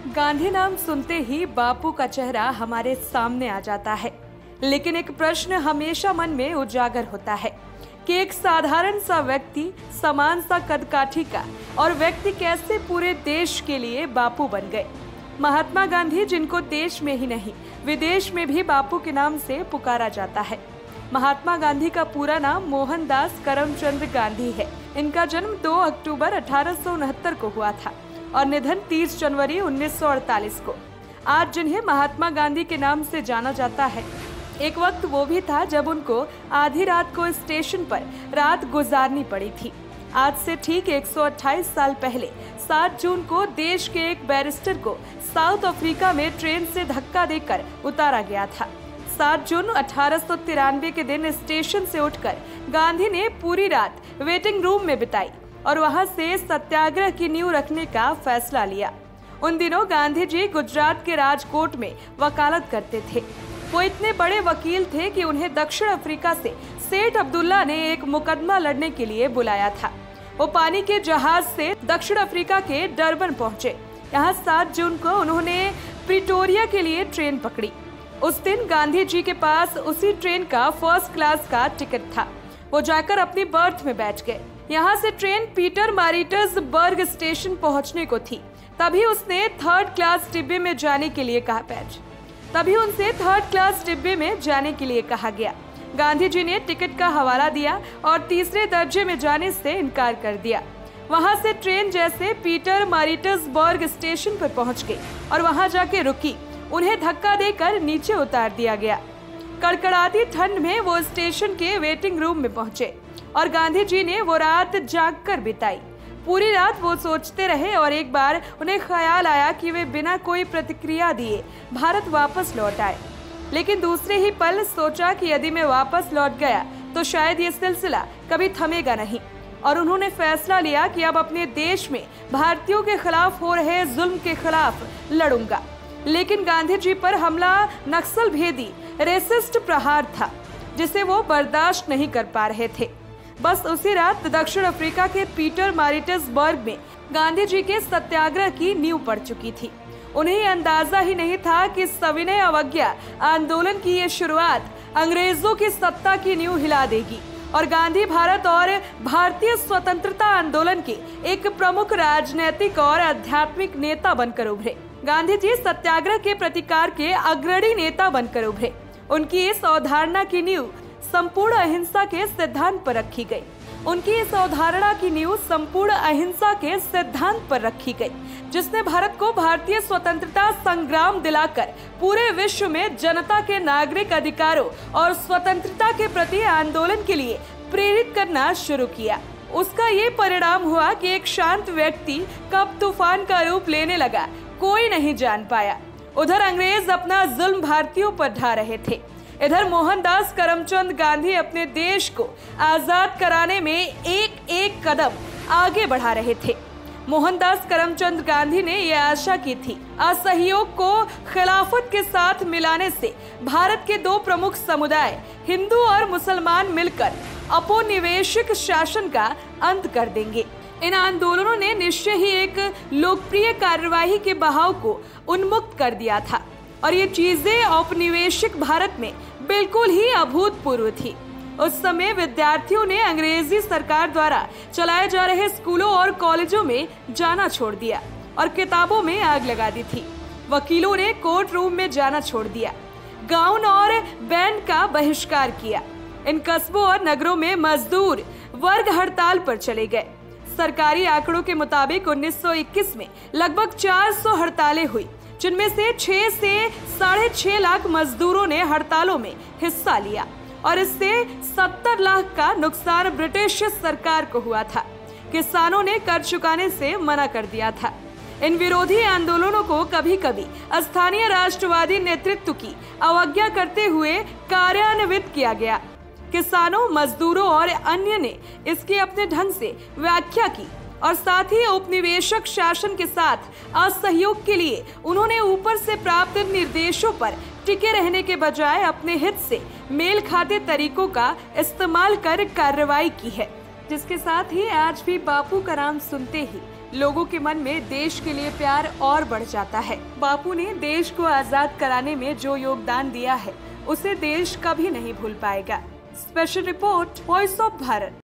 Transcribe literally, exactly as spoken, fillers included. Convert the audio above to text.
गांधी नाम सुनते ही बापू का चेहरा हमारे सामने आ जाता है, लेकिन एक प्रश्न हमेशा मन में उजागर होता है कि एक साधारण सा व्यक्ति, समान सा कदकाठी का और व्यक्ति कैसे पूरे देश के लिए बापू बन गए। महात्मा गांधी, जिनको देश में ही नहीं विदेश में भी बापू के नाम से पुकारा जाता है। महात्मा गांधी का पूरा नाम मोहनदास करमचंद गांधी है। इनका जन्म दो अक्टूबर अठारह सौ उनहत्तर को हुआ था और निधन तीस जनवरी उन्नीस सौ अड़तालीस को। आज जिन्हें महात्मा गांधी के नाम से जाना जाता है, एक वक्त वो भी था जब उनको आधी रात को स्टेशन पर रात गुजारनी पड़ी थी। आज से ठीक एक सौ अट्ठाईस साल पहले सात जून को देश के एक बैरिस्टर को साउथ अफ्रीका में ट्रेन से धक्का देकर उतारा गया था। सात जून अठारह सौ तिरानवे के दिन स्टेशन से उठकर गांधी ने पूरी रात वेटिंग रूम में बिताई और वहां से सत्याग्रह की नींव रखने का फैसला लिया। उन दिनों गांधी जी गुजरात के राजकोट में वकालत करते थे। वो इतने बड़े वकील थे कि उन्हें दक्षिण अफ्रीका से सेठ अब्दुल्ला ने एक मुकदमा लड़ने के लिए बुलाया था। वो पानी के जहाज से दक्षिण अफ्रीका के डरबन पहुंचे। यहाँ सात जून को उन्होंने प्रिटोरिया के लिए ट्रेन पकड़ी। उस दिन गांधी जी के पास उसी ट्रेन का फर्स्ट क्लास का टिकट था। वो जाकर अपनी बर्थ में बैठ गए। यहाँ से ट्रेन पीटर मारिट्सबर्ग स्टेशन पहुंचने को थी। तभी उसने थर्ड क्लास डिब्बे में जाने के लिए कहा पैच तभी उनसे थर्ड क्लास डिब्बे में जाने के लिए कहा गया। गांधी जी ने टिकट का हवाला दिया और तीसरे दर्जे में जाने से इनकार कर दिया। वहां से ट्रेन जैसे पीटर मारिट्सबर्ग स्टेशन पर पहुंच गई और वहां जाके रुकी। उन्हें धक्का देकर नीचे उतार दिया गया। कड़कड़ाती ठंड में वो स्टेशन के वेटिंग रूम में पहुंचे और गांधी जी ने वो रात जागकर बिताई। पूरी रात वो सोचते रहे और एक बार उन्हें ख्याल आया कि वे बिना कोई प्रतिक्रिया दिए भारत वापस लौट आए। लेकिन दूसरे ही पल सोचा कि यदि मैं वापस लौट गया तो शायद ये सिलसिला कभी थमेगा नहीं, और उन्होंने फैसला लिया कि अब अपने देश में भारतीयों के खिलाफ हो रहे जुल्म के खिलाफ लड़ूंगा। लेकिन गांधी जी पर हमला नक्सल भेदी रेसिस्ट प्रहार था, जिसे वो बर्दाश्त नहीं कर पा रहे थे। बस उसी रात दक्षिण अफ्रीका के पीटर मारिट्सबर्ग में गांधी जी के सत्याग्रह की नींव पड़ चुकी थी। उन्हें अंदाजा ही नहीं था कि सविनय अवज्ञा आंदोलन की ये शुरुआत अंग्रेजों की सत्ता की नींव हिला देगी और गांधी भारत और भारतीय स्वतंत्रता आंदोलन के एक प्रमुख राजनीतिक और आध्यात्मिक नेता बनकर उभरे। गांधी जी सत्याग्रह के प्रतिकार के अग्रणी नेता बनकर उभरे। उनकी इस अवधारणा की नींव संपूर्ण अहिंसा के सिद्धांत पर रखी गई। उनकी इस अवधारणा की नींव संपूर्ण अहिंसा के सिद्धांत पर रखी गई, जिसने भारत को भारतीय स्वतंत्रता संग्राम दिलाकर पूरे विश्व में जनता के नागरिक अधिकारों और स्वतंत्रता के प्रति आंदोलन के लिए प्रेरित करना शुरू किया। उसका ये परिणाम हुआ कि एक शांत व्यक्ति कब तूफान का रूप लेने लगा, कोई नहीं जान पाया। उधर अंग्रेज अपना जुल्म भारतीयों पर ढा रहे थे, इधर मोहनदास करमचंद गांधी अपने देश को आजाद कराने में एक एक कदम आगे बढ़ा रहे थे। मोहनदास करमचंद गांधी ने यह आशा की थी, असहयोग को खिलाफत के साथ मिलाने से भारत के दो प्रमुख समुदाय हिंदू और मुसलमान मिलकर औपनिवेशिक शासन का अंत कर देंगे। इन आंदोलनों ने निश्चय ही एक लोकप्रिय कार्यवाही के बहाव को उन्मुक्त कर दिया था और ये चीजें औपनिवेशिक भारत में बिल्कुल ही अभूतपूर्व थी। उस समय विद्यार्थियों ने अंग्रेजी सरकार द्वारा चलाए जा रहे स्कूलों और कॉलेजों में जाना छोड़ दिया और किताबों में आग लगा दी थी। वकीलों ने कोर्ट रूम में जाना छोड़ दिया, गाउन और बैंड का बहिष्कार किया। इन कस्बों और नगरों में मजदूर वर्ग हड़ताल पर चले गए। सरकारी आंकड़ों के मुताबिक उन्नीस सौ इक्कीस में लगभग चार सौ हड़तालें हुई, जिनमें से छह से साढ़े छह लाख मजदूरों ने हड़तालों में हिस्सा लिया और इससे सत्तर लाख का नुकसान ब्रिटिश सरकार को हुआ था। किसानों ने कर चुकाने से मना कर दिया था। इन विरोधी आंदोलनों को कभी कभी स्थानीय राष्ट्रवादी नेतृत्व की अवज्ञा करते हुए कार्यान्वित किया गया। किसानों, मजदूरों और अन्य ने इसकी अपने ढंग से व्याख्या की और साथ ही औपनिवेशिक शासन के साथ असहयोग के लिए उन्होंने ऊपर से प्राप्त निर्देशों पर टिके रहने के बजाय अपने हित से मेल खाते तरीकों का इस्तेमाल कर कार्रवाई की है, जिसके साथ ही आज भी बापू का नाम सुनते ही लोगों के मन में देश के लिए प्यार और बढ़ जाता है। बापू ने देश को आजाद कराने में जो योगदान दिया है उसे देश कभी नहीं भूल पाएगा। Special report, voice of Bharat.